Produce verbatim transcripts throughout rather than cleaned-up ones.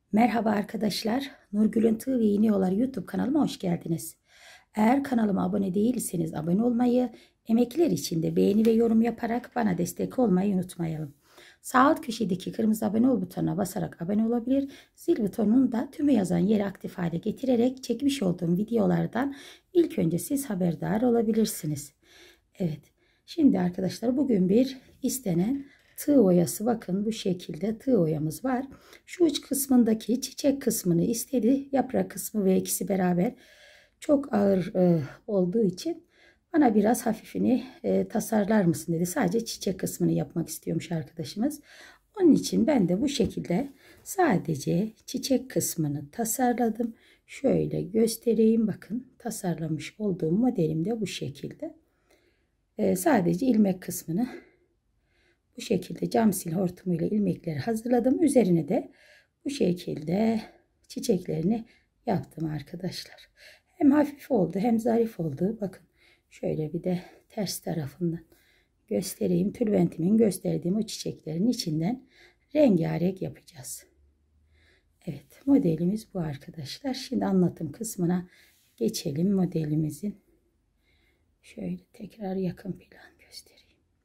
Merhaba arkadaşlar. Nurgül'ün Tığ ve İğne Yolları YouTube kanalıma hoş geldiniz. Eğer kanalıma abone değilseniz abone olmayı, emekler için de beğeni ve yorum yaparak bana destek olmayı unutmayalım. Sağ alt köşedeki kırmızı abone ol butonuna basarak abone olabilir. Zil butonunu da tümü yazan yeri aktif hale getirerek çekmiş olduğum videolardan ilk önce siz haberdar olabilirsiniz. Evet. Şimdi arkadaşlar bugün bir istenen tığ oyası, bakın bu şekilde tığ oyamız var. Şu uç kısmındaki çiçek kısmını istedi. Yaprak kısmı ve ikisi beraber çok ağır e, olduğu için bana biraz hafifini e, tasarlar mısın dedi. Sadece çiçek kısmını yapmak istiyormuş arkadaşımız. Onun için ben de bu şekilde sadece çiçek kısmını tasarladım. Şöyle göstereyim, bakın tasarlamış olduğum modelim de bu şekilde. Ee, sadece ilmek kısmını bu şekilde cam sil hortumuyla ilmekleri hazırladım. Üzerine de bu şekilde çiçeklerini yaptım arkadaşlar. Hem hafif oldu hem zarif oldu. Bakın şöyle bir de ters tarafından göstereyim. Tülbentimin gösterdiğim o çiçeklerin içinden rengarenk yapacağız. Evet, modelimiz bu arkadaşlar. Şimdi anlatım kısmına geçelim modelimizin. Şöyle tekrar yakın plan göstereyim.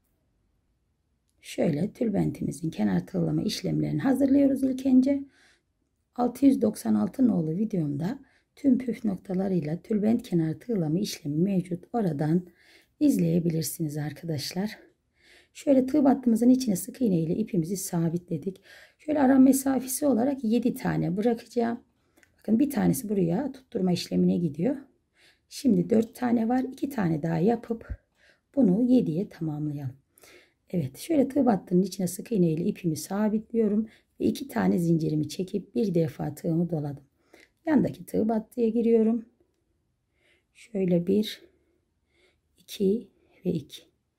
Şöyle tülbentimizin kenar tığlama işlemlerini hazırlıyoruz ilk önce. altı yüz doksan altı nolu videomda tüm püf noktalarıyla tülbent kenar tığlama işlemi mevcut. Oradan izleyebilirsiniz arkadaşlar. Şöyle tığ battığımızın içine sık iğne ile ipimizi sabitledik. Şöyle ara mesafesi olarak yedi tane bırakacağım. Bakın bir tanesi buraya tutturma işlemine gidiyor. Şimdi dört tane var. iki tane daha yapıp bunu yediye tamamlayalım. Evet, şöyle tığ battığının içine sık iğne ile ipimi sabitliyorum ve iki tane zincirimi çekip bir defa tığımı doladım. Yandaki tığ battıya giriyorum. Şöyle bir, iki ve iki.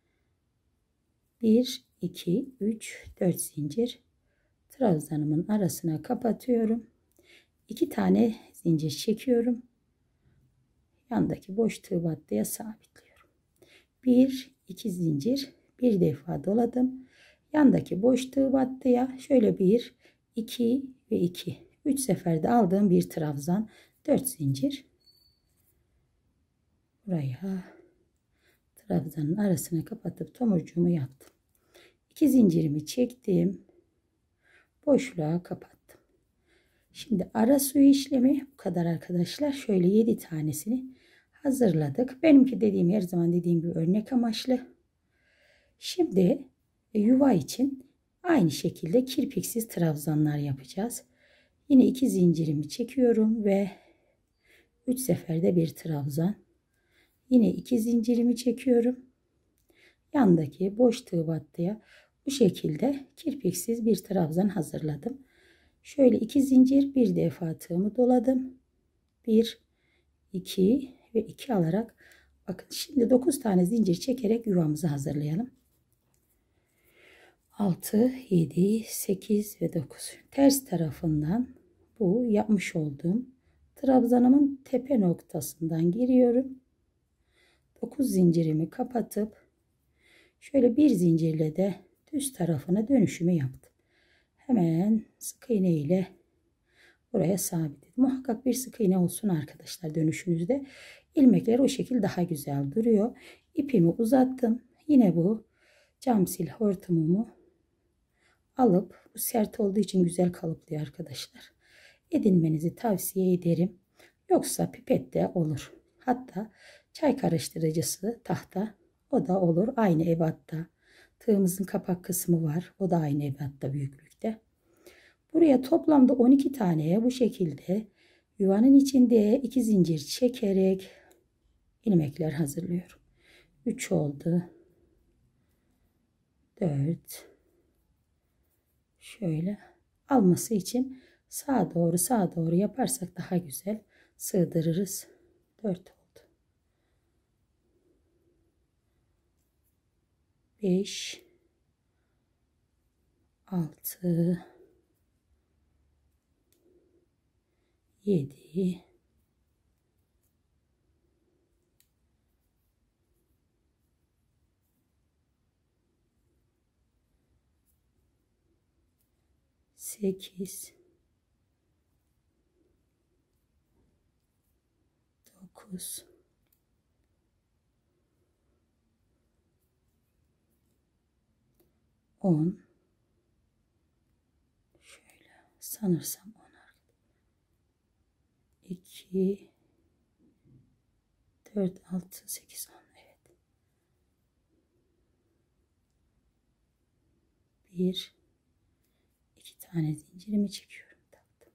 bir, iki, üç, dört zincir. Trabzanımın arasına kapatıyorum. iki tane zincir çekiyorum. Yandaki boş tığ battıya sabitliyorum. bir, iki zincir, bir defa doladım. Yandaki boş tığ battıya şöyle bir, iki ve iki. üç seferde aldığım bir trabzan, dört zincir. Buraya trabzanın arasına kapatıp tomurcuğumu yaptım. iki zincirimi çektim. Boşluğa kapattım. Şimdi ara suyu işlemi bu kadar arkadaşlar. Şöyle yedi tanesini hazırladık. Benimki dediğim, her zaman dediğim gibi örnek amaçlı. Şimdi yuva için aynı şekilde kirpiksiz trabzanlar yapacağız. Yine iki zincirimi çekiyorum ve üç seferde bir trabzan. Yine iki zincirimi çekiyorum. Yandaki boş tığ battıya bu şekilde kirpiksiz bir trabzan hazırladım. Şöyle iki zincir, bir defa tığımı doladım. bir, iki ve iki alarak, bakın şimdi dokuz tane zincir çekerek yuvamızı hazırlayalım. altı, yedi, sekiz ve dokuz. Ters tarafından bu yapmış olduğum trabzanımın tepe noktasından giriyorum. dokuz zincirimi kapatıp şöyle bir zincirle de düz tarafına dönüşümü yaptım. Hemen sık iğne ile buraya sabitledim. Muhakkak bir sık iğne olsun arkadaşlar dönüşünüzde. İlmekler o şekilde daha güzel duruyor. İpimi uzattım. Yine bu cam sil hortumumu alıp, bu sert olduğu için güzel kalıplıyor arkadaşlar. Edinmenizi tavsiye ederim. Yoksa pipet de olur. Hatta çay karıştırıcısı tahta, o da olur. Aynı ebatta. Tığımızın kapak kısmı var. O da aynı ebatta, büyüklükte. Buraya toplamda on iki taneye bu şekilde yuvanın içinde iki zincir çekerek ilmekler hazırlıyorum. üç oldu. dört. Şöyle alması için sağa doğru sağa doğru yaparsak daha güzel sığdırırız. dört oldu. beş, altı, yedi, sekiz, dokuz, on, şöyle sanırsam on, iki, dört, altı, sekiz, on. Evet. bir, iki tane zincirimi çekiyorum. Taktım.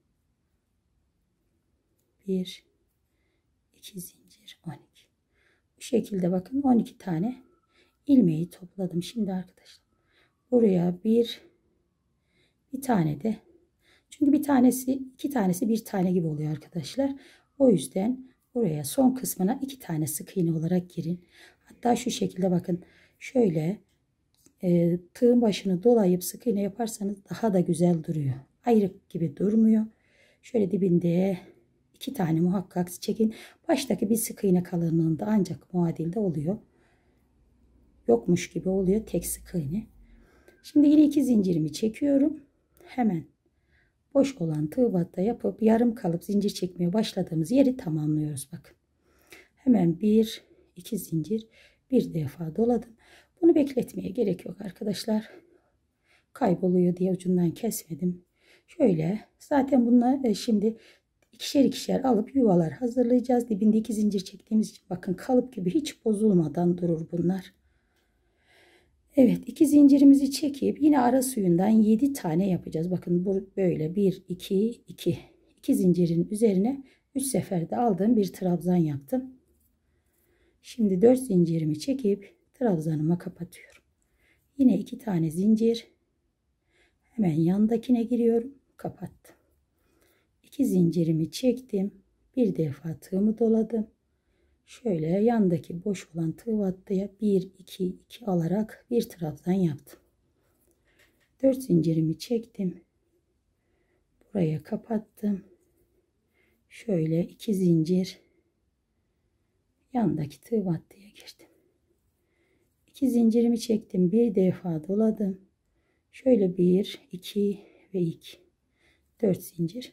bir, iki zincir, on iki. Bu şekilde bakın on iki tane ilmeği topladım. Şimdi arkadaşlar buraya bir bir tane de, çünkü bir tanesi iki tanesi bir tane gibi oluyor arkadaşlar. O yüzden buraya son kısmına iki tane sık iğne olarak girin. Hatta şu şekilde bakın, şöyle e, tığın başını dolayıp sık iğne yaparsanız daha da güzel duruyor. Ayrık gibi durmuyor. Şöyle dibinde iki tane muhakkak çekin. Baştaki bir sık iğne kalınlığında ancak muadilde oluyor. Yokmuş gibi oluyor tek sık iğne. Şimdi yine iki zincirimi çekiyorum. Hemen boş olan tığ batta yapıp yarım kalıp zincir çekmeye başladığımız yeri tamamlıyoruz. Bakın. Hemen bir, iki zincir bir defa doladım. Bunu bekletmeye gerek yok arkadaşlar. Kayboluyor diye ucundan kesmedim. Şöyle zaten bunlar şimdi ikişer ikişer alıp yuvalar hazırlayacağız. Dibinde iki zincir çektiğimiz için bakın kalıp gibi hiç bozulmadan durur bunlar. Evet, iki zincirimizi çekip yine ara suyundan yedi tane yapacağız. Bakın bu böyle bir, iki, iki. iki zincirin üzerine üç seferde aldığım bir trabzan yaptım. Şimdi dört zincirimi çekip trabzanıma kapatıyorum. Yine iki tane zincir. Hemen yandakine giriyorum. Kapattım. iki zincirimi çektim. Bir defa tığımı doladım. Şöyle yandaki boş olan tığ battıya bir, iki, iki alarak bir trabzan yaptım. dört zincirimi çektim. Buraya kapattım. Şöyle iki zincir yandaki tığ battıya girdim. iki zincirimi çektim. Bir defa doladım. Şöyle bir, iki ve iki. dört zincir.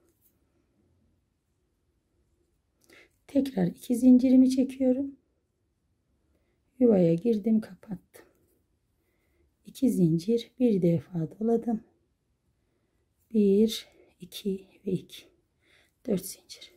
Tekrar iki zincirimi çekiyorum. Yuvaya girdim, kapattım. iki zincir, bir defa doladım. bir, iki ve iki. dört zincir.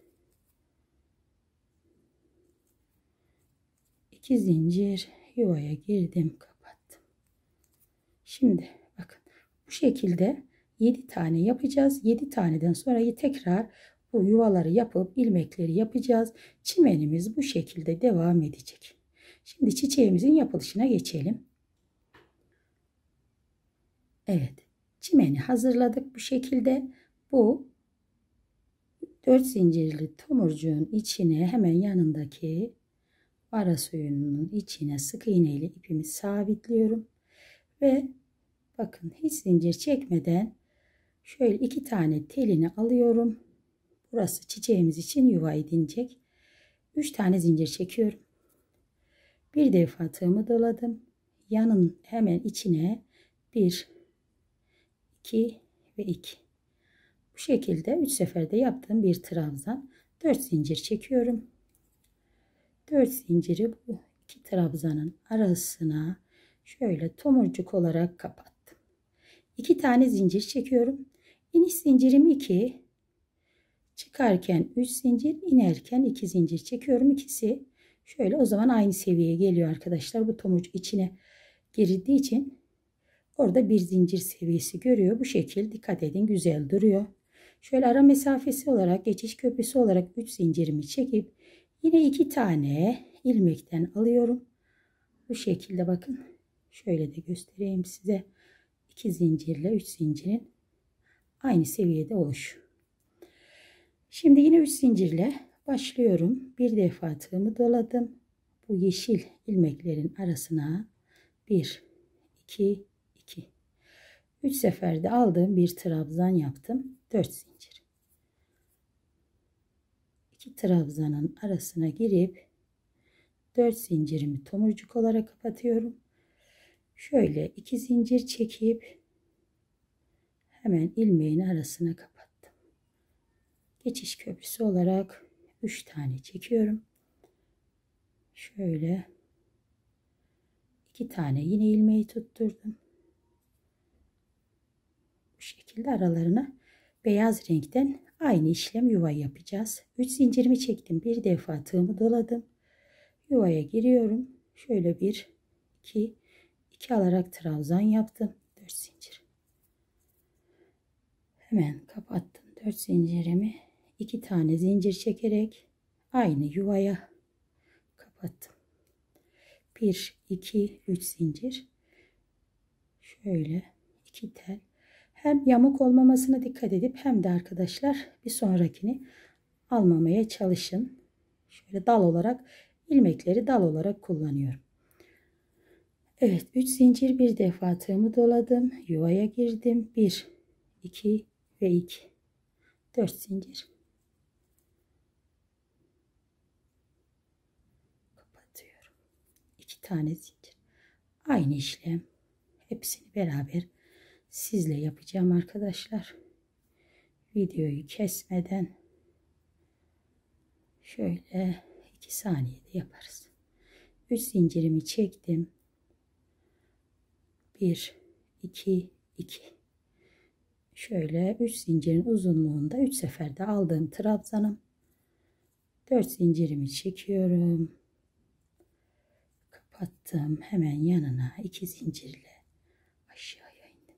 iki zincir, yuvaya girdim, kapattım. Şimdi bakın bu şekilde yedi tane yapacağız. yedi taneden sonra tekrar bu yuvaları yapıp ilmekleri yapacağız. Çimenimiz bu şekilde devam edecek. Şimdi çiçeğimizin yapılışına geçelim. Evet, çimeni hazırladık bu şekilde. Bu dört zincirli tomurcuğun içine hemen yanındaki ara suyunun içine sık iğne ile ipimi sabitliyorum ve bakın hiç zincir çekmeden şöyle iki tane telini alıyorum. Burası çiçeğimiz için yuva edinecek. üç tane zincir çekiyorum. Bir defa tığımı doladım. Yanın hemen içine bir, iki ve iki. Bu şekilde üç seferde yaptığım bir trabzan. dört zincir çekiyorum. dört zinciri bu iki trabzanın arasına şöyle tomurcuk olarak kapattım. iki tane zincir çekiyorum. İniş zincirim iki. Çıkarken üç zincir, inerken iki zincir çekiyorum. İkisi şöyle o zaman aynı seviyeye geliyor arkadaşlar. Bu tomurcuk içine girdiği için orada bir zincir seviyesi görüyor. Bu şekil dikkat edin, güzel duruyor. Şöyle ara mesafesi olarak, geçiş köprüsü olarak üç zincirimi çekip yine iki tane ilmekten alıyorum. Bu şekilde bakın. Şöyle de göstereyim size. iki zincirle üç zincirin aynı seviyede oluşu. Şimdi yine üç zincirle başlıyorum. Bir defa tığımı doladım. Bu yeşil ilmeklerin arasına bir, iki, iki. üç seferde aldığım bir trabzan yaptım. dört zincir. iki trabzanın arasına girip dört zincirimi tomurcuk olarak kapatıyorum. Şöyle iki zincir çekip hemen ilmeğin arasına kapattım. Geçiş köprüsü olarak üç tane çekiyorum. Şöyle iki tane yine ilmeği tutturdum. Bu şekilde aralarına beyaz renkten aynı işlem yuva yapacağız. üç zincirimi çektim. Bir defa tığımı doladım. Yuvaya giriyorum. Şöyle bir iki iki alarak trabzan yaptım. dört zincir. Hemen kapattım dört zincirimi. iki tane zincir çekerek aynı yuvaya kapattım. bir iki üç zincir. Şöyle iki tel. Hem yamuk olmamasına dikkat edip hem de arkadaşlar bir sonrakini almamaya çalışın. Şöyle dal olarak ilmekleri dal olarak kullanıyorum. Evet, üç zincir bir defa tığımı doladım. Yuvaya girdim. bir iki ve iki. dört zincir. Kapatıyorum. iki tane zincir. Aynı işlem. Hepsini beraber sizle yapacağım arkadaşlar. Videoyu kesmeden şöyle iki saniyede yaparız. üç zincirimi çektim. bir iki iki. Şöyle üç zincirin uzunluğunda üç seferde aldığım trabzanım. dört zincirimi çekiyorum. Kapattım. Hemen yanına iki zincirle aşağıya indim.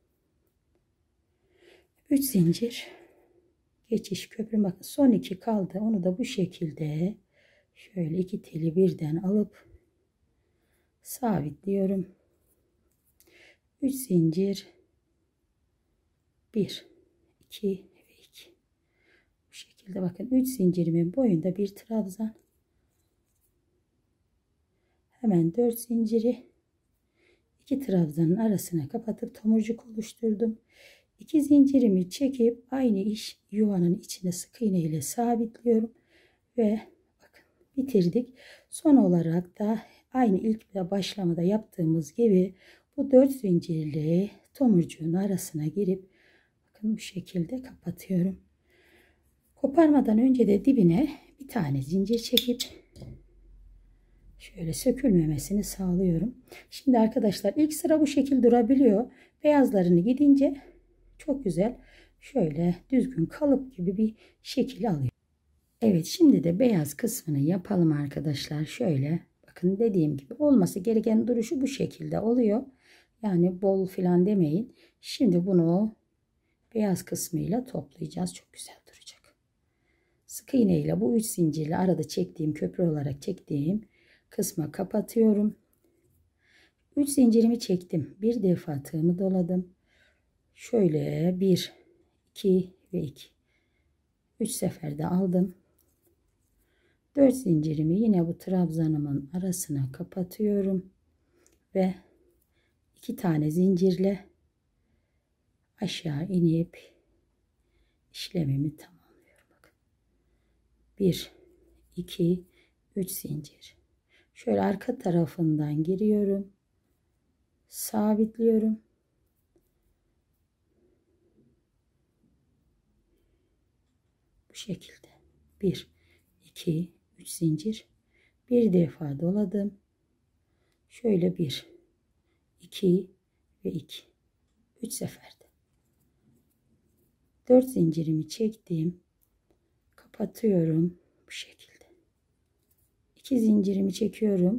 üç zincir geçiş köprü, bakın son iki kaldı. Onu da bu şekilde şöyle iki teli birden alıp sabitliyorum. üç zincir bir iki ve iki. Bu şekilde bakın üç zincirimin boyunda bir trabzan. Hemen dört zinciri iki trabzanın arasına kapatıp tomurcuk oluşturdum. iki zincirimi çekip aynı iş yuvanın içine sık iğne ile sabitliyorum ve bakın bitirdik. Son olarak da aynı ilk başlamada yaptığımız gibi bu dört zincirli tomurcuğun arasına girip bakın bu şekilde kapatıyorum. Koparmadan önce de dibine bir tane zincir çekip şöyle sökülmemesini sağlıyorum. Şimdi arkadaşlar ilk sıra bu şekilde durabiliyor. Beyazlarını gidince çok güzel şöyle düzgün kalıp gibi bir şekil alıyor. Evet, şimdi de beyaz kısmını yapalım arkadaşlar. Şöyle bakın, dediğim gibi olması gereken duruşu bu şekilde oluyor. Yani bol filan demeyin. Şimdi bunu beyaz kısmıyla toplayacağız. Çok güzel duracak. Sık iğne ile bu üç zincirli arada çektiğim, köprü olarak çektiğim kısma kapatıyorum. üç zincirimi çektim. Bir defa tığımı doladım. Şöyle bir iki ve iki. üç seferde aldım. dört zincirimi yine bu trabzanımın arasına kapatıyorum ve iki tane zincirle aşağı inip işlemimi tamamlıyorum. Bakın. bir iki üç zincir. Şöyle arka tarafından giriyorum. Sabitliyorum. Bu şekilde. bir iki üç zincir. Bir defa doladım. Şöyle bir iki ve iki. üç seferde. dört zincirimi çektim. Kapatıyorum bu şekilde. iki zincirimi çekiyorum.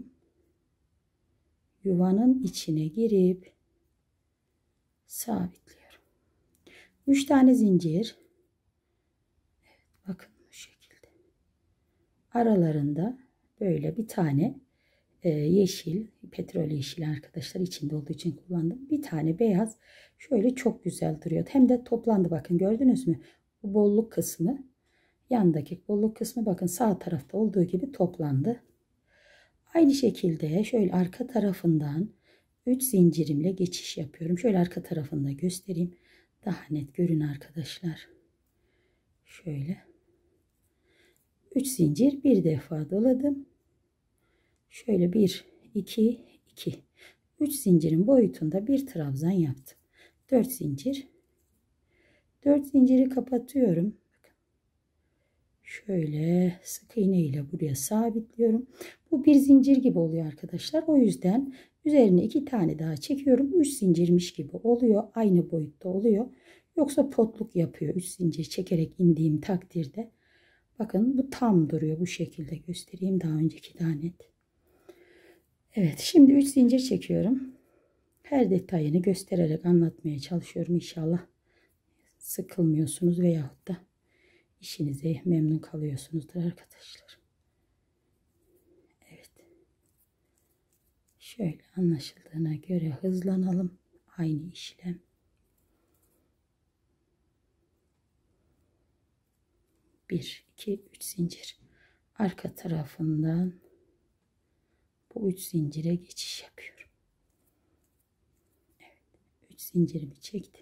Yuvanın içine girip sabitliyorum. üç tane zincir. Evet, bakın bu şekilde. Aralarında böyle bir tane e, yeşil, petrol yeşili arkadaşlar, içinde olduğu için kullandım. Bir tane beyaz. Şöyle çok güzel duruyor. Hem de toplandı, bakın gördünüz mü? Bu bolluk kısmı, yandaki bolluk kısmı bakın sağ tarafta olduğu gibi toplandı. Aynı şekilde şöyle arka tarafından üç zincirimle geçiş yapıyorum. Şöyle arka tarafında göstereyim. Daha net görün arkadaşlar. Şöyle. üç zincir bir defa doladım. Şöyle bir iki iki. üç zincirin boyutunda bir trabzan yaptım. dört zincir. dört zinciri kapatıyorum. Bakın. şöyle sık iğne ile buraya sabitliyorum. Bu bir zincir gibi oluyor arkadaşlar. O yüzden üzerine iki tane daha çekiyorum. Üç zincirmiş gibi oluyor. Aynı boyutta oluyor. Yoksa potluk yapıyor. Üç zincir çekerek indiğim takdirde. Bakın bu tam duruyor. Bu şekilde göstereyim. Daha önceki daha net. Evet, şimdi üç zincir çekiyorum. Her detayını göstererek anlatmaya çalışıyorum. İnşallah sıkılmıyorsunuz veyahut da işinize memnun kalıyorsunuzdur arkadaşlar. Evet. Şöyle anlaşıldığına göre hızlanalım. Aynı işlem. bir, iki, üç zincir. Arka tarafından bu üç zincire geçiş yapıyorum. Evet. üç zincirimi çektim.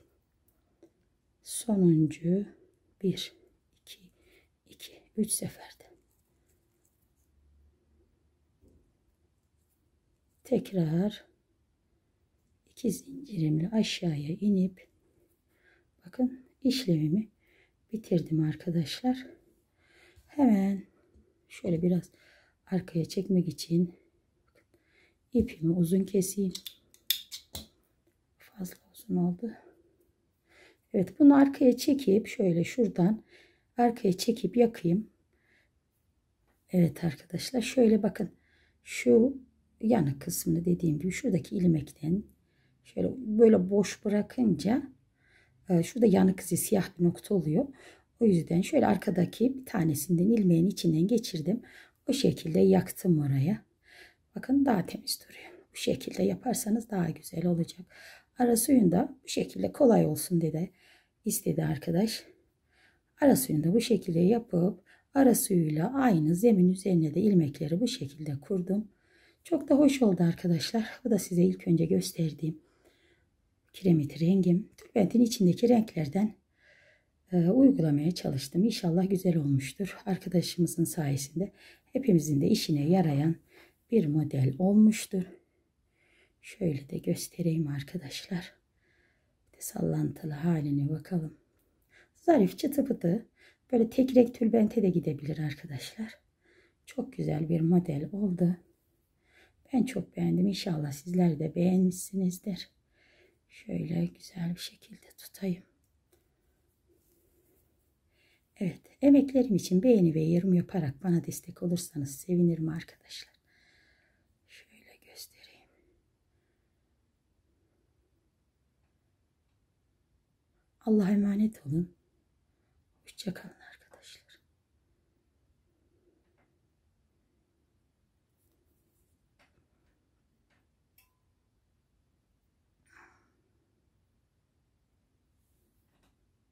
Sonuncu bir, iki, iki, üç seferde. Tekrar iki zincirimle aşağıya inip bakın işlemimi bitirdim arkadaşlar. Hemen şöyle biraz arkaya çekmek için ipimi uzun keseyim. Fazla uzun oldu. Evet, bunu arkaya çekip şöyle şuradan arkaya çekip yakayım. Evet arkadaşlar, şöyle bakın şu yanık kısmını dediğim gibi şuradaki ilmekten şöyle böyle boş bırakınca şurada yanık izi siyah bir nokta oluyor. O yüzden şöyle arkadaki bir tanesinden ilmeğin içinden geçirdim. O şekilde yaktım oraya. Bakın daha temiz duruyor. Bu şekilde yaparsanız daha güzel olacak. Ara suyunu da bu şekilde kolay olsun dedi istedi arkadaş. Ara suyunu da bu şekilde yapıp ara suyuyla aynı zemin üzerine de ilmekleri bu şekilde kurdum. Çok da hoş oldu arkadaşlar. Bu da size ilk önce gösterdiğim kiremit rengim. Tülbentin içindeki renklerden e, uygulamaya çalıştım. İnşallah güzel olmuştur. Arkadaşımızın sayesinde hepimizin de işine yarayan bir model olmuştur. Şöyle de göstereyim arkadaşlar. Bir de sallantılı haline bakalım. Zarif çıtı pıtı böyle tek renk tülbente de gidebilir arkadaşlar. Çok güzel bir model oldu. Ben çok beğendim. İnşallah sizler de beğenmişsinizdir. Şöyle güzel bir şekilde tutayım. Evet, emeklerim için beğeni ve yorum yaparak bana destek olursanız sevinirim arkadaşlar. Şöyle göstereyim. Allah'a emanet olun. Hoşça kalın.